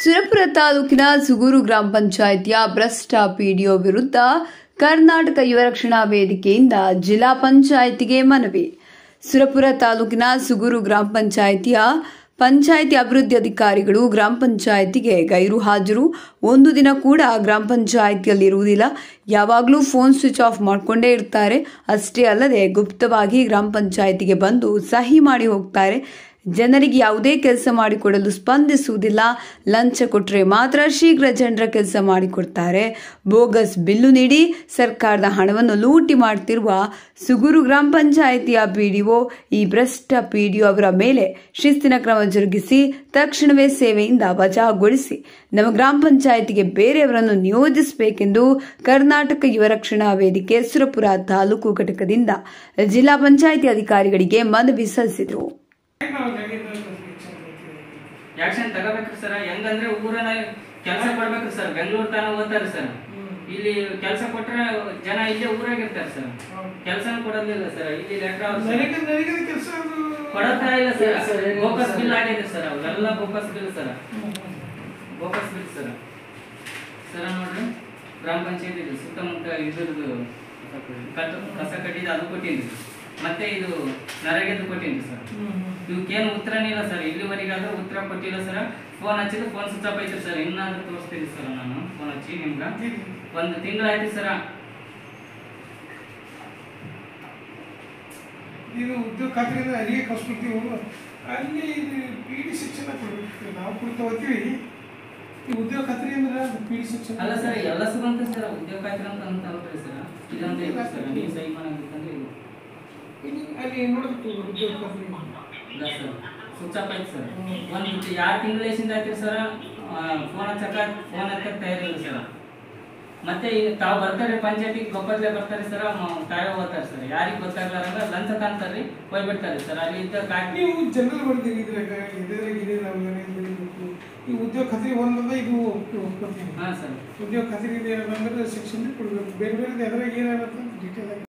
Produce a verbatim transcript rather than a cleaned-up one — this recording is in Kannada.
ಸುರಪುರ ತಾಲೂಕಿನ ಸುಗೂರು ಗ್ರಾಮ ಪಂಚಾಯಿತಿಯ ಭ್ರಷ್ಟ ಪಿಡಿಒ ವಿರುದ್ಧ ಕರ್ನಾಟಕ ಯುವ ರಕ್ಷಣಾ ವೇದಿಕೆಯಿಂದ ಜಿಲ್ಲಾ ಪಂಚಾಯಿತಿಗೆ ಮನವಿ. ಸುರಪುರ ತಾಲೂಕಿನ ಸುಗೂರು ಗ್ರಾಮ ಪಂಚಾಯಿತಿಯ ಪಂಚಾಯಿತಿ ಅಭಿವೃದ್ಧಿ ಅಧಿಕಾರಿಗಳು ಗ್ರಾಮ ಪಂಚಾಯಿತಿಗೆ ಗೈರು ಹಾಜರು. ಒಂದು ದಿನ ಕೂಡ ಗ್ರಾಮ ಪಂಚಾಯಿತಿಯಲ್ಲಿ ಇರುವುದಿಲ್ಲ. ಯಾವಾಗಲೂ ಫೋನ್ ಸ್ವಿಚ್ ಆಫ್ ಮಾಡಿಕೊಂಡೇ ಇರ್ತಾರೆ. ಅಷ್ಟೇ ಅಲ್ಲದೆ ಗುಪ್ತವಾಗಿ ಗ್ರಾಮ ಪಂಚಾಯಿತಿಗೆ ಬಂದು ಸಹಿ ಮಾಡಿ ಹೋಗ್ತಾರೆ. ಜನರಿಗೆ ಯಾವುದೇ ಕೆಲಸ ಮಾಡಿಕೊಡಲು ಸ್ಪಂದಿಸುವುದಿಲ್ಲ. ಲಂಚ ಕೊಟ್ಟರೆ ಮಾತ್ರ ಶೀಘ್ರ ಜನರ ಕೆಲಸ ಮಾಡಿಕೊಡ್ತಾರೆ. ಬೋಗಸ್ ಬಿಲ್ಲು ನೀಡಿ ಸರ್ಕಾರದ ಹಣವನ್ನು ಲೂಟಿ ಮಾಡುತ್ತಿರುವ ಸುಗೂರು ಗ್ರಾಮ ಪಂಚಾಯಿತಿಯ ಪಿಡಿಒ ಈ ಭ್ರಷ್ಟ ಪಿಡಿಒ ಅವರ ಮೇಲೆ ಶಿಸ್ತಿನ ಕ್ರಮ ಜರುಗಿಸಿ ತಕ್ಷಣವೇ ಸೇವೆಯಿಂದ ವಜಾಗೊಳಿಸಿ ನಮ್ಮ ಗ್ರಾಮ ಪಂಚಾಯಿತಿಗೆ ಬೇರೆಯವರನ್ನು ನಿಯೋಜಿಸಬೇಕೆಂದು ಕರ್ನಾಟಕ ಯುವ ರಕ್ಷಣಾ ವೇದಿಕೆ ಸುರಪುರ ತಾಲೂಕು ಘಟಕದಿಂದ ಜಿಲ್ಲಾ ಪಂಚಾಯಿತಿ ಅಧಿಕಾರಿಗಳಿಗೆ ಮನವಿ ಸಲ್ಲಿಸಿದರು. ಆಕ್ಷನ್ ತಗೋಬೇಕ್ರಿ ಸರ್. ಹೆಂಗಂದ್ರೆ ಊರನ್ನ ಕೆಲಸ ಕೊಡ್ಬೇಕ್ರಿ ಸರ್. ಬೆಂಗಳೂರು ತಾನ ಓದ್ತಾರೆ ಸರ್. ಇಲ್ಲಿ ಕೆಲಸ ಕೊಟ್ರೆ ಜನ ಇಲ್ಲೇ ಊರಾಗಿರ್ತಾರೆ ಸರ್. ಕೆಲಸನ ಕೊಡೋದಿಲ್ಲ ಸರ್. ಇಲ್ಲಿ ಲೆಟರ್ ಕೊಡತಾ ಇಲ್ಲ ಸರ್. ಬೋಕಸ್ ಬಿಲ್ ಆಗಿದೆ ಸರ್. ಅವೆಲ್ಲ bogus bill sir. Bogus bill sir sir ನೋಡ್ರಿ, ಗ್ರಾಮ ಪಂಚಾಯತಿ ಸುತ್ತಮುತ್ತ ಇದ್ರದ್ದು ಕಸ ಕಟ್ಟಿದ್ದು ಅದು ಕೊಟ್ಟಿದ್ರಿ. ಮತ್ತೆ ಇದು ನರೇಗದ್ದು ಕೊಟ್ಟಿನಿ ಸರ್. ಇವಕ್ಕೇನು ಉತ್ತರನೇ ಇಲ್ಲ ಸರ್. ಇಲ್ಲಿವರೆಗಾದ್ರೂ ಉತ್ತರ ಕೊಟ್ಟಿಲ್ಲ ಸರ್. ಫೋನ್ ಹಚ್ಚಿದ್ದು ಫೋನ್ ಸ್ವಿಚ್ ಆಫ್ ಐತಿ ಸರ್. ಇನ್ನಾದ್ರೂ ತೋರಿಸ್ತೀನಿ ಸರ್. ನಾನು ಫೋನ್ ಹಚ್ಚಿ ನಿಮ್ಗೆ ಒಂದು ತಿಂಗಳಾಯ್ತು ಸರ್. ಇದು ಉದ್ಯೋಗ ಖಾತ್ರಿಯಿಂದ ಅಲ್ಲಿಗೆ ಕಳ್ಸ್ಕೊಡ್ತೀವಿ. ಅಲ್ಲಿ ಪಿ ಡಿ ಶಿಕ್ಷಣ ಕೊಡ್ಬೇಕು. ನಾವು ಕೊಡ್ತಾ ಹೋಗ್ತೀವಿ. ಈ ಉದ್ಯೋಗ ಖಾತ್ರಿ ಅಂದ್ರೆ ಪಿ ಡಿ ಶಿಕ್ಷಣ ಅಲ್ಲ ಸರ್. ಎಲ್ಲ ಸಿಗಂತ ಸರ್. ಉದ್ಯೋಗ ಖಾತ್ರಿ ಅಂತ ಅಂತ ಹೋಗ್ರಿ ಸರ್. ಇದಂತ ಇಲ್ಲ ಸರ್. ನೀವು ಸಹಿ ಮಾಡಬೇಕಂದ್ರೆ ಇದು ಅಲ್ಲಿ ನೋಡಬೇಕು. ಉದ್ಯೋಗ ಖಾತ್ರಿ ಇಲ್ಲ ಸರ್. ಸ್ವಿಚ್ ಆಫ್ ಆಯ್ತು ಸರ್. ಒಂದು ಯಾರು ತಿಂಗಳು ಎಷ್ಟಿಂದ ಆಯ್ತು ಸರ್. ಫೋನ್ ಹಚ್ಚಕ ಫೋನ್ ಹಚ್ಚಕ್ಕೆ ತಯಾರಿಲ್ಲ ಸರ್. ಮತ್ತೆ ತಾವು ಬರ್ತಾರೆ ಪಂಚಾಯತಿಗೆ ಗೊಬ್ಬರಲೆ ಬರ್ತಾರೆ ಸರ್. ತಾವೇ ಹೋಗ್ತಾರೆ ಸರ್. ಯಾರಿಗೆ ಗೊತ್ತಾಗ್ಲಾರಂಗ ಲಂಚ ತಾಂತಾರ್ರಿ ಹೋಗ್ಬಿಡ್ತಾರೆ ಸರ್. ಅಲ್ಲಿ ಇದ್ದ ನೀವು ಜನರಲ್ ಬರ್ತೀವಿ. ಇದ್ರಾಗ ಇದ್ರಾಗ ಇದೆ ನಾವು ಏನೇನು ಈ ಉದ್ಯೋಗ ಖಾತ್ರಿ ಒಂದಂದ ಇದು ಒಪ್ಕೊಳ್ತೀವಿ. ಹಾಂ ಸರ್. ಉದ್ಯೋಗ ಖಾತ್ರಿ ಇದೆ ಅಂದ್ರೆ ಶಿಕ್ಷಣ ಕೊಡಬೇಕು. ಬೇರೆ ಬೇರೆ ಎದ್ರಾಗ ಏನಾಗುತ್ತೆ ಡೀಟೇಲ್ ಆಗಿ